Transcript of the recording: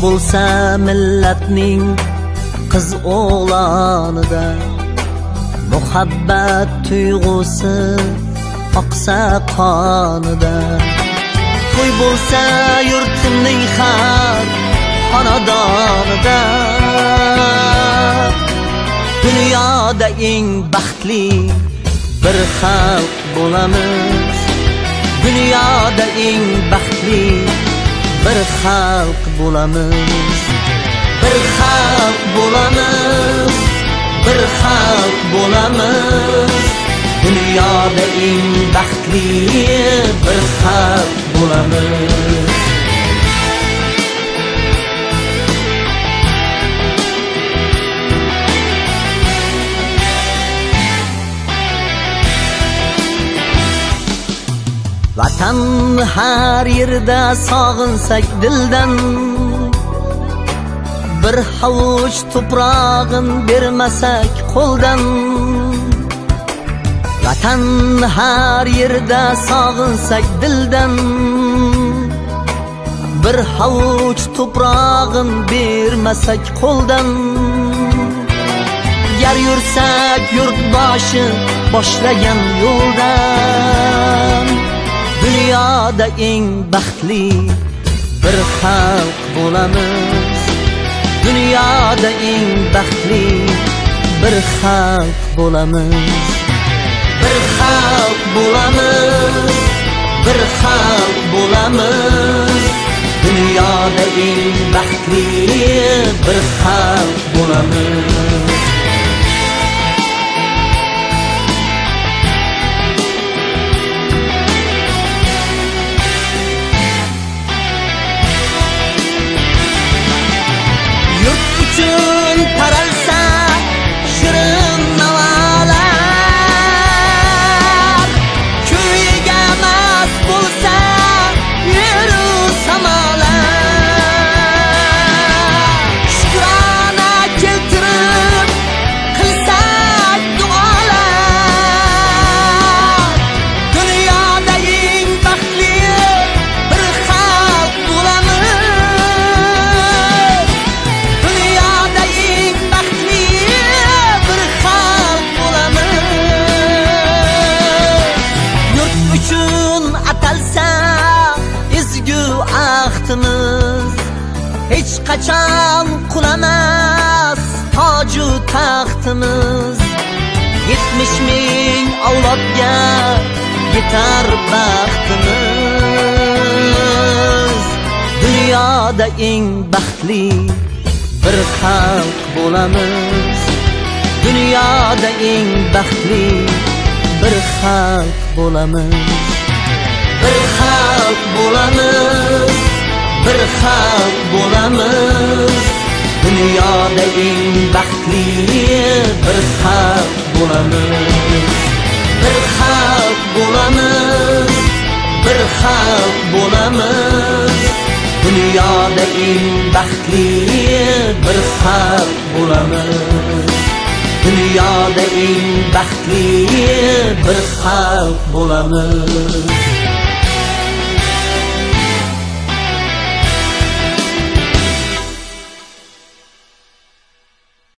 bo'lsa millatning qiz o'g'lonida, muhabbat tuyg'usi oqsa qonida. To'y bo'lsa yurtimning har xonadonida, dunyoda eng baxtli bir xalq bo'lamiz. Dunyoda eng baxtli bir xalq bo'lamiz. Bir xalq bo'lamiz, bir xalq bo'lamiz. Dunyoda eng baxtli bir xalq bo'lamiz. Vatan har yerda sog'insak dildan, bir havuch to'prog'in bermasak qo'ldan. Vatan har yerda sog'insak dildan, bir havuch to'prog'in bermasak qo'ldan. Gar yursak yurtboshi boshlagan yo'ldan, dunyoda eng baxtli bir xalq bo'lamiz. Dunyoda eng baxtli bir xalq bo'lamiz. Bir xalq bo'lamiz, bir xalq bo'lamiz. Dunyoda eng baxtli bir xalq bo'lamiz. Yurt uchun taralsa shirin navolar, ko'yiga mast bo'lsa yeru samolar. Shukrona keltirib qilsak duolar, dunyoda eng baxtli bir xalq bo'lamiz. Dunyoda eng baxtli bir xalq bo'lamiz. Yurt uchun atalsa ezgu ahdimiz, hech qachon qulamas toju taxtimiz. 70 ming avlodga yetar baxtimiz. Dunyoda eng baxtli bir xalq bo'lamiz. Dunyoda eng baxtli bir xalq bo'lamiz. Bir xalq bo'lamiz, bir xalq bo'lamiz. Dunyoda eng baxtli bir xalq bo'lamiz. Bir xalq bo'lamiz, bir xalq bo'lamiz. Dunyoda eng baxtli bir xalq bo'lamiz. Dunyoda eng baxtli bir xalq bo'lamiz.